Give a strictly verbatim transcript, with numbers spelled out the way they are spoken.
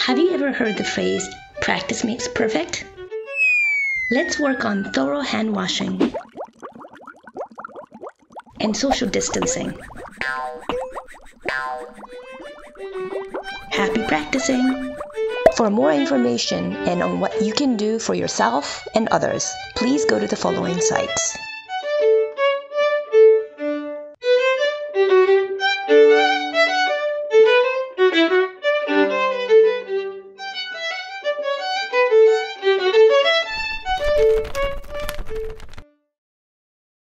Have you ever heard the phrase, practice makes perfect? Let's work on thorough hand washing and social distancing. Happy practicing! For more information and on what you can do for yourself and others, please go to the following sites.